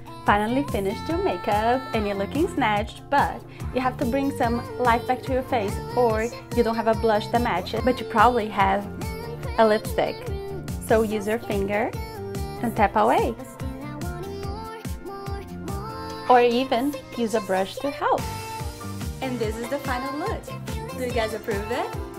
Finally finished your makeup and you're looking snatched, but you have to bring some life back to your face, or you don't have a blush that matches, but you probably have a lipstick. So use your finger and tap away. Or even use a brush to help. And this is the final look. Do you guys approve it?